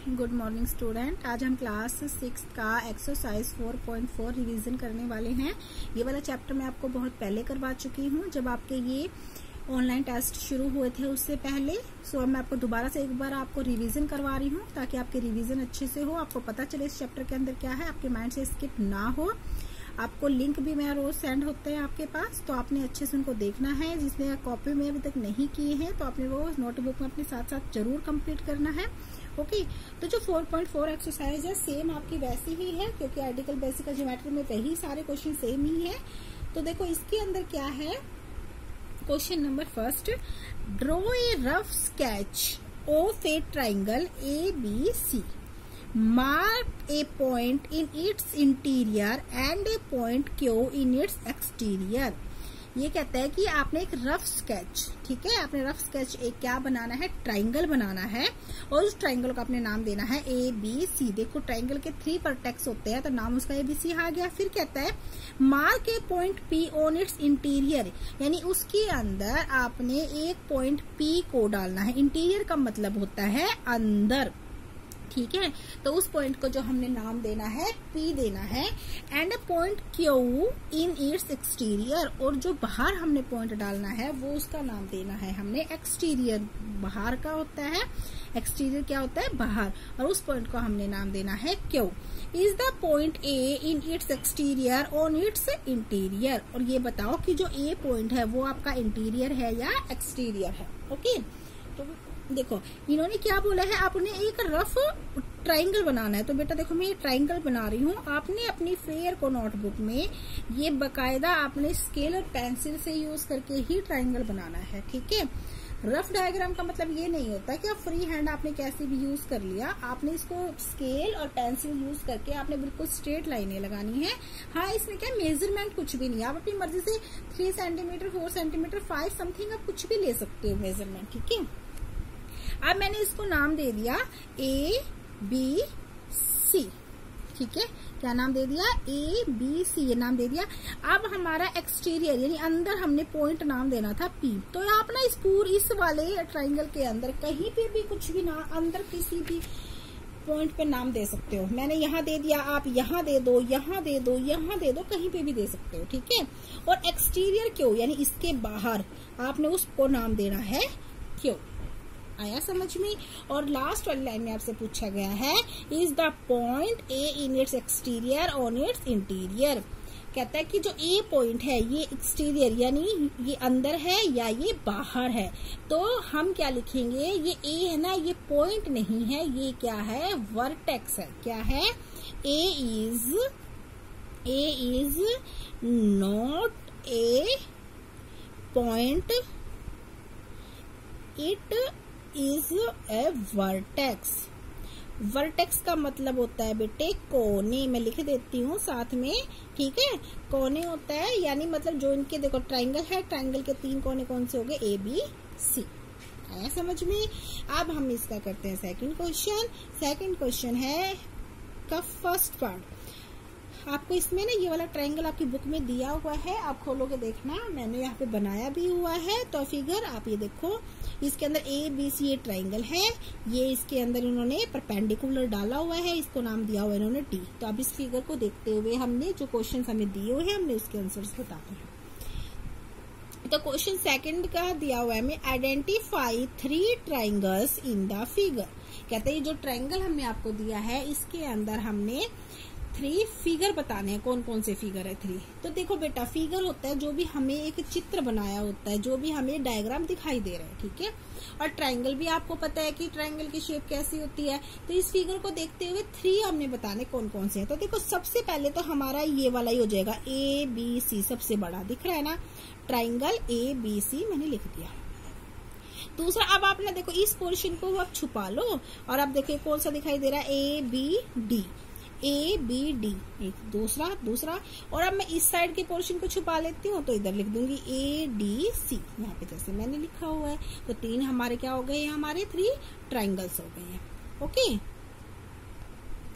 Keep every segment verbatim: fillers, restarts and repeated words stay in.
Good morning student. आज हम class six का exercise four point four revision करने वाले हैं। ये वाला चैप्टर मैं आपको बहुत पहले करवा चुकी हूँ, जब आपके ये ऑनलाइन टेस्ट शुरू हुए थे उससे पहले। सो अब मैं आपको दोबारा से एक बार आपको रिवीजन करवा रही हूँ, ताकि आपके रिवीजन अच्छे से हो, आपको पता चले इस चैप्टर के अंदर क्या है, आपके माइंड से स्किप ना हो। आपको लिंक भी मैं रोज सेंड होते हैं आपके पास, तो आपने अच्छे से उनको देखना है। जिसने कॉपी में अभी तक नहीं किए हैं तो आपने वो नोटबुक में अपने साथ साथ जरूर कंप्लीट करना है। ओके, तो जो फोर पॉइंट फोर एक्सरसाइज है सेम आपकी वैसी ही है, क्योंकि आर्टिकल बेसिकल ज्योमेट्री में वही सारे क्वेश्चन सेम ही है। तो देखो इसके अंदर क्या है। Question number first, draw a rough sketch of a triangle A B C, mark a point in its interior and a point Q in its exterior। ये कहता है कि आपने एक रफ स्केच, ठीक है, आपने रफ स्केच एक क्या बनाना है, ट्राइंगल बनाना है, और उस ट्राइंगल को आपने नाम देना है ए बी सी। देखो ट्राइंगल के थ्री वर्टेक्स होते हैं, तो नाम उसका ए बी सी आ गया। फिर कहता है mark a point P on its interior, यानी उसके अंदर आपने एक पॉइंट पी को डालना है। इंटीरियर का मतलब होता है अंदर, ठीक है। तो उस पॉइंट को जो हमने नाम देना है पी देना है। And a point Q in its exterior, और जो बाहर हमने पॉइंट डालना है वो उसका नाम देना है हमने एक्सटीरियर। बाहर का होता है एक्सटीरियर, क्या होता है बाहर, और उस पॉइंट को हमने नाम देना है Q. Is the point A in its exterior on its interior, और ये बताओ कि जो ए पॉइंट है वो आपका इंटीरियर है या एक्सटीरियर है। ओके, तो देखो इन्होंने क्या बोला है, आपने एक रफ ट्राइंगल बनाना है। तो बेटा देखो मैं ये ट्राइंगल बना रही हूँ, आपने अपनी फेयर को नोटबुक में ये बकायदा आपने स्केल और पेंसिल से यूज करके ही ट्राइंगल बनाना है, ठीक है। रफ डायग्राम का मतलब ये नहीं होता कि आप फ्री हैंड आपने कैसे भी यूज कर लिया, आपने इसको स्केल और पेंसिल यूज करके आपने बिल्कुल स्ट्रेट लाइनें लगानी है। हाँ, इसमें क्या मेजरमेंट कुछ भी नहीं है, आप अपनी मर्जी से three centimetre four centimetre five something आप कुछ भी ले सकते हो मेजरमेंट, ठीक है। अब मैंने इसको नाम दे दिया ए बी सी, ठीक है, क्या नाम दे दिया, ए बी सी, ये नाम दे दिया। अब हमारा एक्सटीरियर यानी अंदर हमने पॉइंट नाम देना था पी। तो आप ना इस पूरी इस वाले ट्राइंगल के अंदर कहीं पे भी कुछ भी ना, अंदर किसी भी पॉइंट पे नाम दे सकते हो। मैंने यहाँ दे दिया, आप यहाँ दे दो, यहाँ दे दो, यहाँ दे दो, कहीं पे भी दे सकते हो, ठीक है। और एक्सटीरियर क्यों, यानी इसके बाहर आपने उसको नाम देना है क्यों। आया समझ में। और लास्ट वाली लाइन में आपसे पूछा गया है, is the point A in its exterior on its interior. कहता है कि जो ए पॉइंट है ये एक्सटीरियर यानी ये अंदर है या ये बाहर है। तो हम क्या लिखेंगे, ये ए है ना, ये पॉइंट नहीं है, ये क्या है, वर्टेक्स है। क्या है, A is A is not a point, it is a vertex. Vertex का मतलब होता है बेटे कोने, मैं लिख देती हूँ साथ में, ठीक है। कोने होता है यानी मतलब जो इनके देखो ट्राइंगल है, ट्राइंगल के तीन कोने कौन से हो गए, ए बी सी। आया समझ में। अब हम इसका करते हैं सेकंड क्वेश्चन। सेकंड क्वेश्चन है का फर्स्ट पार्ट। आपको इसमें ना ये वाला ट्राइंगल आपकी बुक में दिया हुआ है, आप खोलोगे देखना, मैंने यहाँ पे बनाया भी हुआ है। तो फिगर आप ये देखो, इसके अंदर ए बी सी ये ट्राइंगल है, ये इसके अंदर इन्होंने परपेंडिकुलर डाला हुआ है, इसको नाम दिया हुआ इन्होंने डी। तो अब इस फिगर को देखते हुए हमने जो क्वेश्चन हमें दिए हुए हैं हमने उसके आंसर्स बताते हैं। तो क्वेश्चन सेकंड का दिया हुआ है हमें, identify three triangles in the figure. कहते हैं ये जो ट्राइंगल हमने आपको दिया है इसके अंदर हमने थ्री फिगर बताने हैं। कौन कौन से फिगर है थ्री। तो देखो बेटा फिगर होता है जो भी हमें एक चित्र बनाया होता है, जो भी हमें डायग्राम दिखाई दे रहा है, ठीक है। और ट्राइंगल भी आपको पता है कि ट्राइंगल की शेप कैसी होती है। तो इस फिगर को देखते हुए थ्री हमने बताने कौन कौन से हैं। तो देखो सबसे पहले तो हमारा ये वाला ही हो जाएगा, ए बी सी, सबसे बड़ा दिख रहा है ना ट्राइंगल ए बी सी, मैंने लिख दिया। दूसरा, अब आपने देखो इस पोर्शन को आप छुपा लो, और अब देखिए कौन सा दिखाई दे रहा है, A B D, A B D, एक दूसरा दूसरा। और अब मैं इस साइड के पोर्शन को छुपा लेती हूँ, तो इधर लिख दूंगी ए डी सी, यहाँ पे जैसे मैंने लिखा हुआ है। तो तीन हमारे क्या हो गए, हमारे थ्री ट्राइंगल्स हो गए हैं। ओके,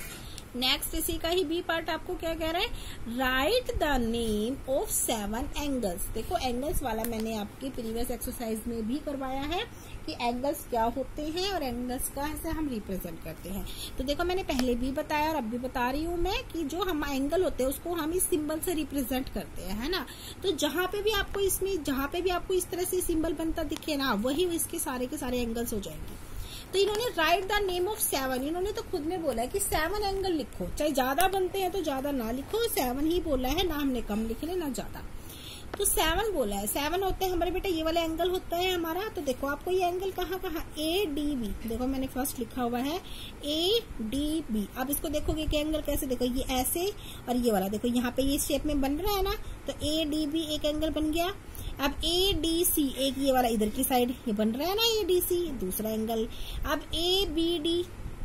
नेक्स्ट इसी का ही बी पार्ट आपको क्या कह रहा है, write the name of seven angles. देखो एंगल्स वाला मैंने आपके प्रीवियस एक्सरसाइज में भी करवाया है कि एंगल्स क्या होते हैं और एंगल्स का ऐसे हम रिप्रेजेंट करते हैं। तो देखो मैंने पहले भी बताया और अब भी बता रही हूँ मैं कि जो हम एंगल होते हैं उसको हम इस सिंबल से रिप्रेजेंट करते हैं, है ना। तो जहां पे भी आपको इसमें जहां पे भी आपको इस तरह से सिंबल बनता दिखे ना, वही इसके सारे के सारे एंगल्स हो जाएंगे। तो इन्होंने write the name of seven, इन्होंने तो खुद में बोला है कि सेवन एंगल लिखो, चाहे ज्यादा बनते हैं तो ज्यादा ना लिखो, सेवन ही बोला है, ना हमने कम लिख ले ना ज्यादा। तो सेवन बोला है, सेवन होते हैं हमारे बेटा, ये वाला एंगल होता है हमारा। तो देखो आपको ये एंगल कहाँ कहाँ, ए डी बी, देखो मैंने फर्स्ट लिखा हुआ है ए डी बी। अब इसको देखोगे कि एंगल कैसे, देखो ये ऐसे और ये वाला देखो यहाँ पे ये शेप में बन रहा है ना, तो ए डी बी एक एंगल बन गया। अब ए डी सी एक ये वाला इधर की साइड ये बन रहा है ना, ए डी सी दूसरा एंगल। अब ए बी डी,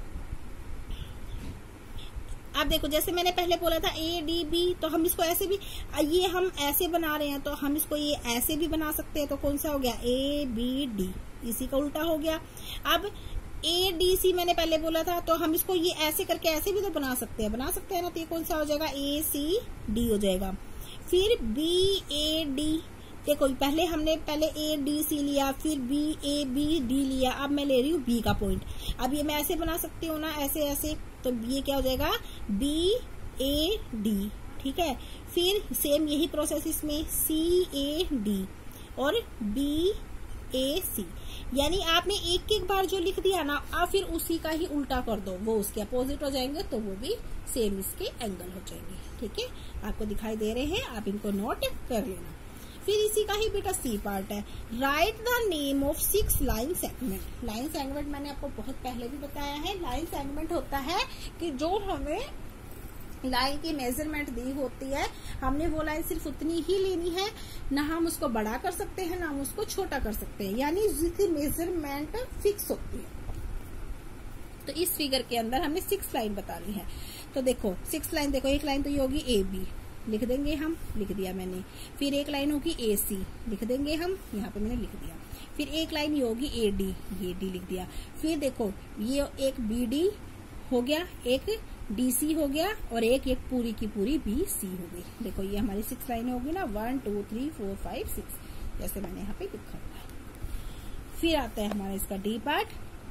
अब देखो जैसे मैंने पहले बोला था ए डी बी, तो हम इसको ऐसे भी, ये हम ऐसे बना रहे हैं तो हम इसको ये ऐसे भी बना सकते हैं। तो कौन सा हो गया, ए बी डी, इसी का उल्टा हो गया। अब ए डी सी मैंने पहले बोला था, तो हम इसको ये ऐसे करके ऐसे भी तो बना सकते हैं, बना सकते हैं ना। तो ये कौन सा हो जाएगा, ए सी डी हो जाएगा। फिर बी ए डी, देखो पहले हमने पहले ए डी सी लिया, फिर बी ए बी डी लिया, अब मैं ले रही हूँ बी का पॉइंट। अब ये मैं ऐसे बना सकती हूँ ना, ऐसे ऐसे, तो ये क्या हो जाएगा, बी ए डी, ठीक है। फिर सेम यही प्रोसेस इसमें सी ए डी और बी ए सी, यानी आपने एक एक बार जो लिख दिया ना, आप फिर उसी का ही उल्टा कर दो, वो उसके अपोजिट हो जाएंगे, तो वो भी सेम इसके एंगल हो जाएंगे, ठीक है। आपको दिखाई दे रहे हैं, आप इनको नोट कर लेना। फिर इसी का ही बेटा सी पार्ट है, write the name of six line segment. Line segment मैंने आपको बहुत पहले भी बताया है। लाइन सेगमेंट होता है कि जो हमें लाइन की मेजरमेंट दी होती है, हमने वो लाइन सिर्फ उतनी ही लेनी है, ना हम उसको बड़ा कर सकते हैं ना हम उसको छोटा कर सकते हैं, यानी जिसकी मेजरमेंट फिक्स होती है। तो इस फिगर के अंदर हमने सिक्स लाइन बतानी है। तो देखो सिक्स लाइन, देखो एक लाइन तो ये होगी ए बी, लिख देंगे हम, लिख दिया मैंने। फिर एक लाइन होगी ए सी, लिख देंगे हम, यहाँ पे मैंने लिख दिया। फिर एक लाइन ये होगी ए डी, ये डी लिख दिया। फिर देखो ये एक बी डी हो गया, एक डी सी हो गया और एक एक पूरी की पूरी बी सी हो गई। देखो ये हमारी सिक्स लाइन होगी ना, one two three four five six, जैसे मैंने यहाँ पे लिखा हुआ है। फिर आता है हमारा इसका D part,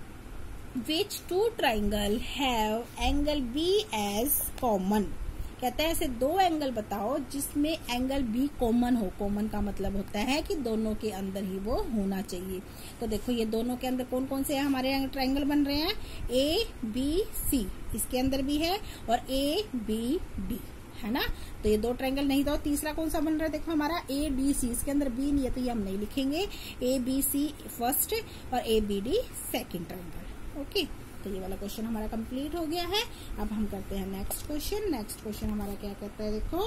which two triangle have angle B as common. कहता है ऐसे दो एंगल बताओ जिसमें एंगल बी कॉमन हो। कॉमन का मतलब होता है कि दोनों के अंदर ही वो होना चाहिए। तो देखो ये दोनों के अंदर कौन कौन से हमारे ट्राइंगल बन रहे हैं, ए बी सी इसके अंदर भी है और ए बी डी, है ना। तो ये दो ट्राइंगल नहीं, तो तीसरा कौन सा बन रहा है, देखो हमारा ए डी सी, इसके अंदर बी नहीं है तो ये हम नहीं लिखेंगे। ए बी सी फर्स्ट और A B D second triangle, okay. तो ये वाला क्वेश्चन हमारा कंप्लीट हो गया है। अब हम करते हैं नेक्स्ट क्वेश्चन। नेक्स्ट क्वेश्चन हमारा क्या कहता है, देखो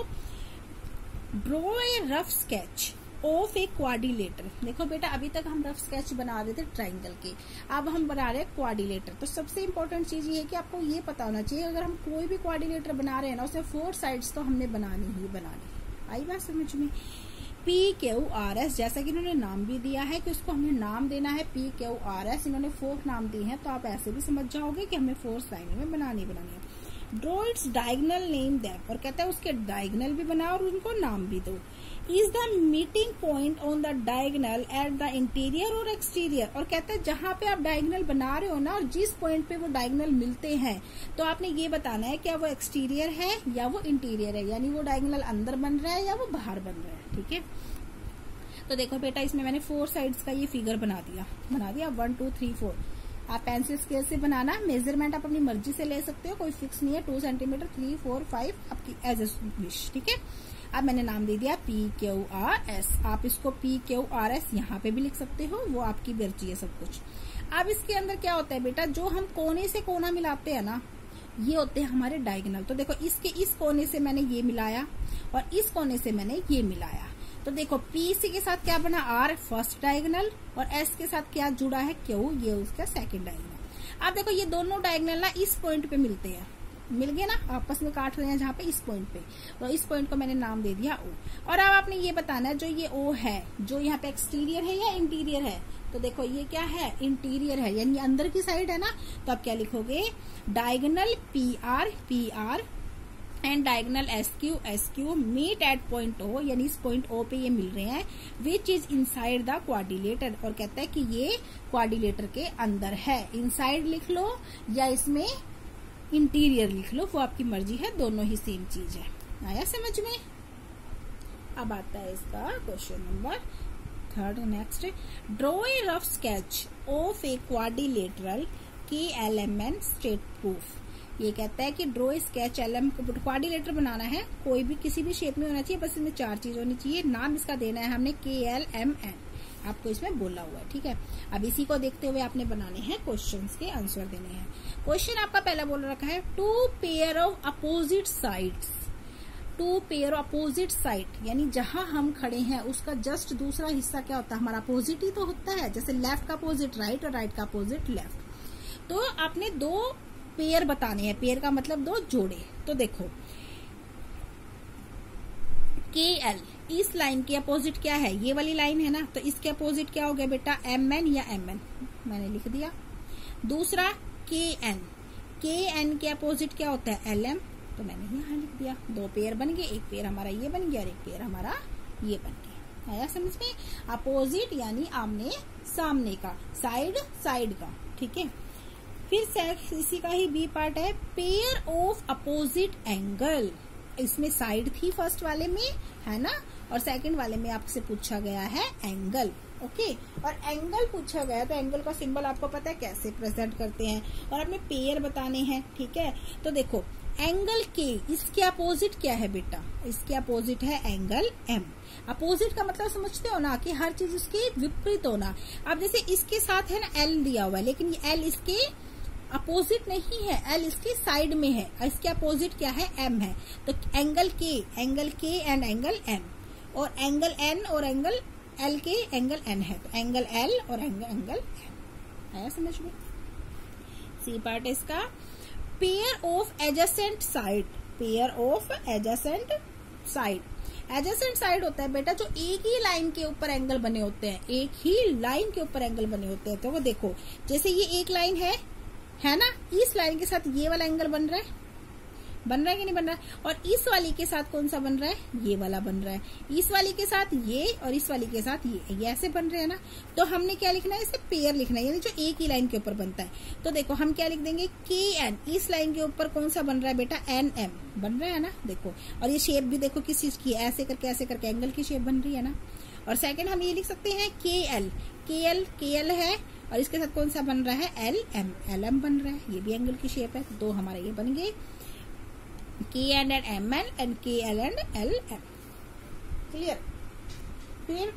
draw a rough sketch of a quadrilateral. देखो बेटा अभी तक हम रफ स्केच बना रहे थे ट्राइंगल के, अब हम बना रहे हैं क्वाड्रिलेटर। तो सबसे इम्पोर्टेंट चीज ये है कि आपको ये पता होना चाहिए, अगर हम कोई भी क्वाड्रिलेटर बना रहे हैं ना, उसमें फोर साइड्स तो हमने बनानी ही बनानी। आई बात समझ में। पी क्यू आर एस, जैसा कि इन्होंने नाम भी दिया है कि उसको हमें नाम देना है पी क्यू आर एस, इन्होंने फोर नाम दिए हैं, तो आप ऐसे भी समझ जाओगे कि हमें फोर लाइन में बनानी बनानी है। Draw its diagonal name them, और कहता है उसके डायगोनल भी बनाओ और उनको नाम भी दो। Is the meeting point on the diagonal at the interior और एक्सटीरियर, और कहता है जहां पे आप डायगोनल बना रहे हो ना और जिस पॉइंट पे वो डायगोनल मिलते हैं, तो आपने ये बताना है क्या वो एक्सटीरियर है या वो इंटीरियर है, यानी वो डायगोनल अंदर बन रहा है या वो बाहर बन रहा है, ठीक है। तो देखो बेटा इसमें मैंने फोर साइड्स का ये फिगर बना दिया बना दिया वन टू थ्री फोर। आप पेंसिल स्केल से बनाना, मेजरमेंट आप अपनी मर्जी से ले सकते हो, कोई फिक्स नहीं है, two centimetre three four five आपकी एज ए विश, ठीक है। अब मैंने नाम दे दिया पी क्यू आर एस, आप इसको पी क्यू आर एस यहाँ पे भी लिख सकते हो, वो आपकी मर्जी है सब कुछ। अब इसके अंदर क्या होता है बेटा, जो हम कोने से कोना मिलाते हैं ना, ये होते हैं हमारे डायगोनल। तो देखो इसके इस कोने से मैंने ये मिलाया और इस कोने से मैंने ये मिलाया, तो देखो पी सी के साथ क्या बना, आर फर्स्ट डायगोनल, और एस के साथ क्या जुड़ा है, क्यू, ये उसका सेकंड डायगोनल। अब देखो ये दोनों डायगोनल ना इस पॉइंट पे मिलते हैं, मिल गए ना, आपस में काट रहे हैं जहाँ पे इस पॉइंट पे, और इस पॉइंट को मैंने नाम दे दिया ओ। और अब आपने ये बताना है जो ये ओ है, जो यहाँ पे एक्सटीरियर है या इंटीरियर है, तो देखो ये क्या है, इंटीरियर है यानी अंदर की साइड है ना, तो आप क्या लिखोगे, diagonal P R P R and diagonal S Q S Q meet at point O, यानी इस पॉइंट ओ पे ये मिल रहे हैं, which is inside the quadrilateral, और कहता है कि ये क्वाड्रिलेटर के अंदर है। इनसाइड लिख लो या इसमें इंटीरियर लिख लो, वो आपकी मर्जी है, दोनों ही सेम चीज है। आया समझ में। अब आता है इसका question number third. Next, draw a rough sketch of a quadrilateral K L M N straight proof. ये कहता है कि ड्रॉ स्केच एल एम क्वाड्रिलेटर बनाना है, कोई भी किसी भी शेप में होना चाहिए, बस इसमें चार चीज होनी चाहिए। नाम इसका देना है हमने के एल एम एन, आपको इसमें बोला हुआ है, ठीक है। अब इसी को देखते हुए आपने बनाने हैं क्वेश्चंस के आंसर देने हैं। क्वेश्चन आपका पहला बोल रखा है, two pair of opposite sides, two pair opposite side यानी जहां हम खड़े हैं उसका जस्ट दूसरा हिस्सा क्या होता है, हमारा अपोजिट ही तो होता है, जैसे लेफ्ट का अपोजिट राइट और राइट का अपोजिट लेफ्ट। तो आपने दो पेयर बताने हैं, पेयर का मतलब दो जोड़े। तो देखो के एल, इस लाइन के अपोजिट क्या है, ये वाली लाइन है ना, तो इसके अपोजिट क्या हो गया बेटा, एम एन या एम एन, मैंने लिख दिया। दूसरा के एन, के एन के अपोजिट क्या होता है, एल एम, तो मैंने यहाँ लिख दिया। दो पेयर बन गए, एक पेयर हमारा ये बन गया और एक पेयर हमारा ये बन गया। आया समझ में। अपोजिट यानी आमने सामने का, साइड साइड का, ठीक है। फिर इसी का ही बी पार्ट है, पेयर ऑफ अपोजिट एंगल। इसमें साइड थी फर्स्ट वाले में, है ना, और सेकंड वाले में आपसे पूछा गया है एंगल, ओके। और एंगल पूछा गया तो एंगल का सिंबल आपको पता है कैसे प्रेजेंट करते हैं, और अपने पेयर बताने हैं, ठीक है। तो देखो एंगल के, इसके अपोजिट क्या है बेटा, इसके अपोजिट है एंगल एम। अपोजिट का मतलब समझते हो ना कि हर चीज उसके विपरीत होना। अब जैसे इसके साथ है ना एल दिया हुआ है, लेकिन ये एल इसके अपोजिट नहीं है, एल इसके साइड में है, इसके अपोजिट क्या है, एम है। तो angle K, angle K and angle M, और एंगल एन और एंगल एल के एंगल एन है, तो एंगल एल और एंगल एंगल एम। आया समझ में। सी पार्ट इसका, pair of adjacent side, pair of adjacent side. Adjacent side होता है बेटा जो एक ही लाइन के ऊपर एंगल बने होते हैं, एक ही लाइन के ऊपर एंगल बने होते हैं। तो वो देखो जैसे ये एक लाइन है है ना, इस लाइन के साथ ये वाला एंगल बन रहा है, बन रहा है कि नहीं बन रहा है, और इस वाली के साथ कौन सा बन रहा है, ये वाला बन रहा है, इस वाली के साथ ये और इस वाली के साथ ये, ये ऐसे बन रहे हैं ना। तो हमने क्या लिखना है, इसे पेयर लिखना है, यानी जो एक ही लाइन के ऊपर बनता है। तो देखो हम क्या लिख देंगे, के एन, इस लाइन के ऊपर कौन सा बन रहा है बेटा, एन एम बन रहा है ना, देखो। और ये शेप भी देखो किस चीज की है, ऐसे करके ऐसे करके एंगल की शेप बन रही है ना। और सेकंड हम ये लिख सकते हैं के एल, के एल के एल है, और इसके साथ कौन सा बन रहा है, एल एम, एल एम बन रहा है, ये भी एंगल की शेप है। तो दो हमारे ये बन गए, K N and M N and K L and L M. Clear. फिर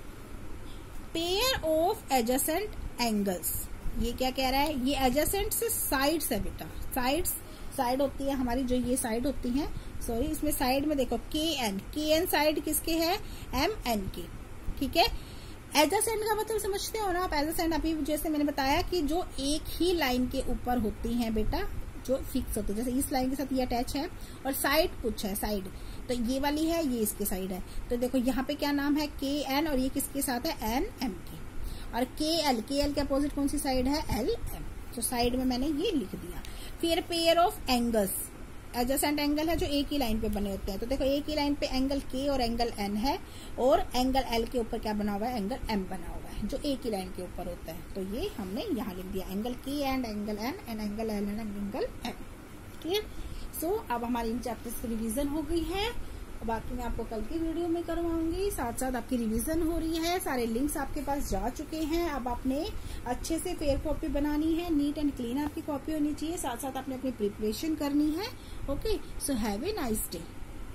पेयर ऑफ एडजेसेंट एंगल्स, ये क्या कह रहा है, ये एडजेसेंट से साइड्स है बेटा, साइड्स, साइड होती है हमारी, जो ये साइड होती है, सॉरी इसमें साइड में देखो के एन, के एन साइड किसके है, एम एन के, ठीक है। एडजेसेंट का मतलब समझते हो ना आप, एडजेसेंट अभी जैसे मैंने बताया कि जो एक ही लाइन के ऊपर होती हैं बेटा, जो फिक्स होती है, जैसे इस लाइन के साथ ये अटैच है, और साइड कुछ है, साइड तो ये वाली है, ये इसके साइड है। तो देखो यहाँ पे क्या नाम है, के एन, और ये किसके साथ है, एन एम के। और के एल, के एल के अपोजिट कौन सी साइड है, एल एम, तो साइड में मैंने ये लिख दिया। फिर pair of angles, adjacent angle है जो एक ही लाइन पे बने होते हैं। तो देखो एक ही लाइन पे एंगल के और एंगल एन है, और एंगल एल के ऊपर क्या बना हुआ है, एंगल एम बना हुआ है, जो एक ही लाइन के ऊपर होता है। तो ये हमने यहाँ लिख दिया, angle K and angle N and angle L and angle M. Clear. So अब हमारी इन चैप्टर्स की रिवीजन हो गई है, बाकी मैं आपको कल की वीडियो में करवाऊंगी, साथ साथ आपकी रिवीजन हो रही है, सारे लिंक्स आपके पास जा चुके हैं। अब आपने अच्छे से फेयर कॉपी बनानी है, नीट एंड क्लीन आपकी कॉपी होनी चाहिए, साथ साथ आपने अपनी प्रिपरेशन करनी है। Okay, so have a nice day.